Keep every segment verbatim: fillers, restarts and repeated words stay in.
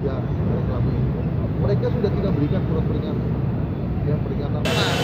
ya reklame ini. Mereka sudah tidak berikan surat peringatan. Ya, peringatan.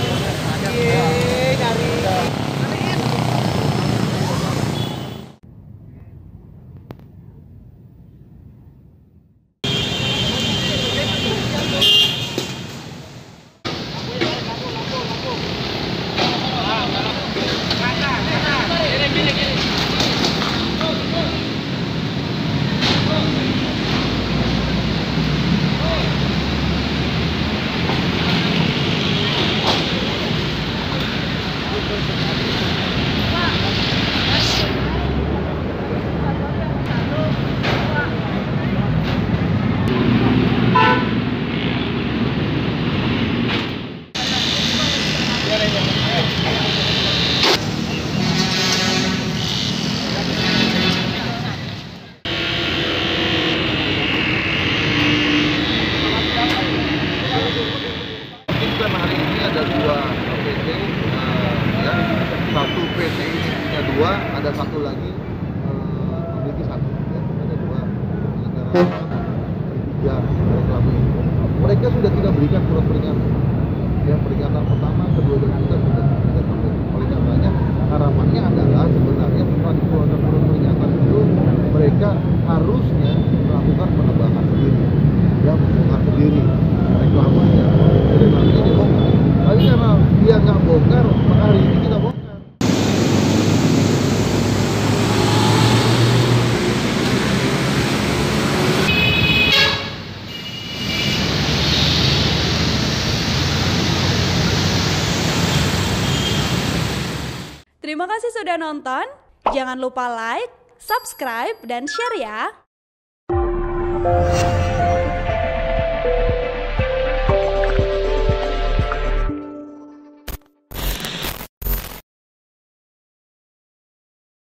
Hari ini ada dua P T, uh, ya, satu P T ini punya dua, ada satu lagi uh, memiliki satu, ya, ada dua penyelenggara tiga reklame ini. Mereka sudah tidak berikan surat peringatan. Ya, peringatan pertama, kedua dan ketiga sudah tidak sampai. Oleh karenanya harapannya adalah sebenarnya setelah dikeluarkan surat peringatan itu mereka harusnya melakukan penebangan sendiri, ya, membongkar sendiri reklamenya. Reklamenya dibongkar. Tapi karena dia nggak bongkar, maka hari ini kita bongkar. Terima kasih sudah nonton. Jangan lupa like, subscribe, dan share ya.